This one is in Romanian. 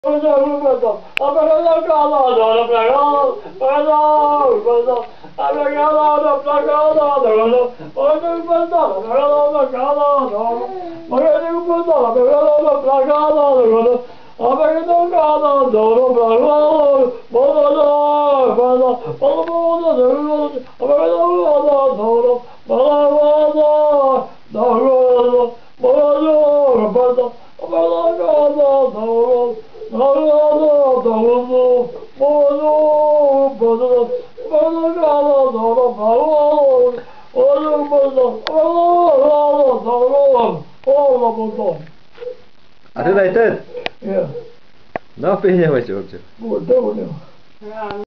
Atât ai tot? Ia. Nu, pe mă ce orice. Bun, dă-o.